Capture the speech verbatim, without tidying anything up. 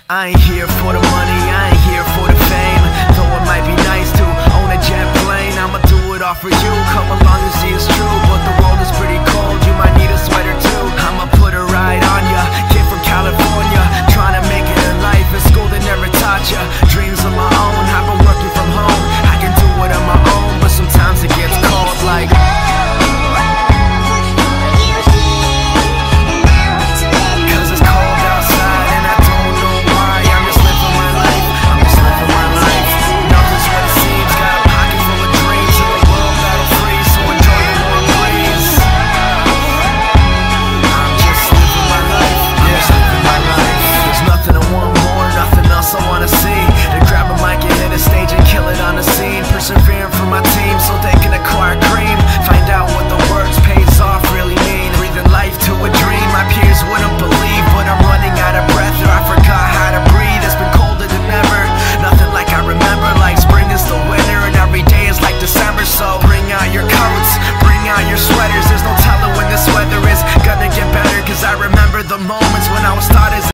I ain't here for the money, I ain't here for the fame. Though it might be nice to own a jet plane, I'ma do it all for you. Come along and see it's true.